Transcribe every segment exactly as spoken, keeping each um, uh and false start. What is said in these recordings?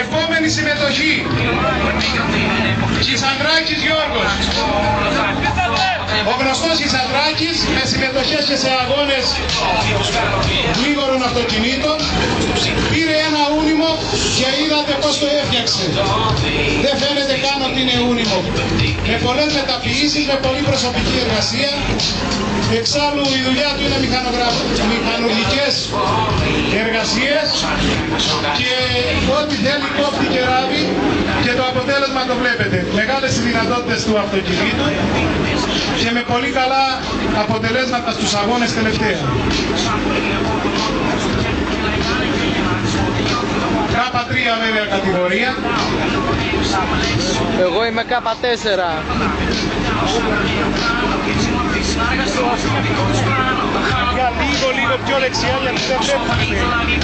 Επόμενη συμμετοχή. Κισανδράκης Γιώργος. Ο γνωστός Κισανδράκης με συμμετοχές και σε αγώνες γλίγορων αυτοκινήτων πήρε ένα ούνιμο και είδατε πως το έφτιαξε. Δεν φαίνεται καν ότι είναι ούνιμο. Με πολλές μεταποιήσεις, με πολλή προσωπική εργασία. Εξάλλου η δουλειά του είναι μηχανολογικές εργασίες και ό,τι θέλει κόφτει και ράβει και το αποτέλεσμα το βλέπετε. Μεγάλες οι δυνατότητες του αυτοκινήτου και με πολύ καλά αποτελέσματα στους αγώνες τελευταία. Κάπα τρία βέβαια κατηγορία. Εγώ είμαι Κάπα τέσσερα. Για λίγο, λίγο πιο δεξιά γιατί δεν φεύγει.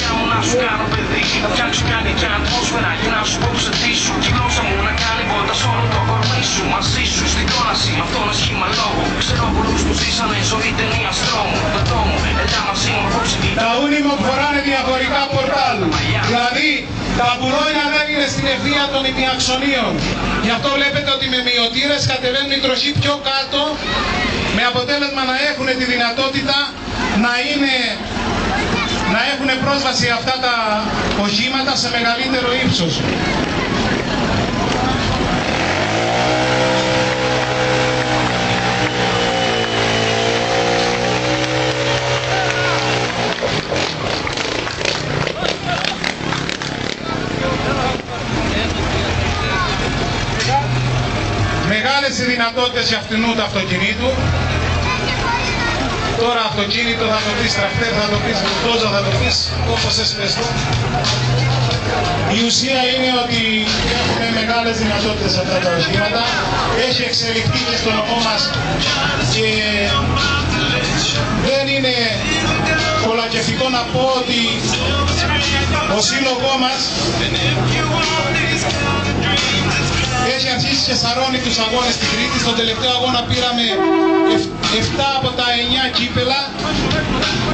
Τα ούνιμα που φοράνε διαφορικά πορτάλ. Δηλαδή τα μπουρόνια δεν είναι στην ευθεία των ημιαξονίων. Γι' αυτό βλέπετε ότι με μειωτήρες κατεβαίνουν οι τροχοί πιο κάτω, με αποτέλεσμα να έχουν τη δυνατότητα να, είναι, να έχουν πρόσβαση αυτά τα οχήματα σε μεγαλύτερο ύψος. Μεγάλες οι δυνατότητες για αυτού του αυτοκινήτου. Τώρα αυτοκίνητο θα το πεις τρακτέρ, θα το πεις μπουλντόζα, θα το πεις όπως έσπες το. Η ουσία είναι ότι έχουμε μεγάλες δυνατότητες σε αυτά τα οχήματα. Έχει εξελιχθεί και στο νομό μας και δεν είναι κολακευτικό να πω ότι ο σύλλογό μας έχει αρχίσει και σαρώνει τους αγώνες στην Κρήτη. Στον τελευταίο αγώνα πήραμε επτά από τα εννιά κύπελα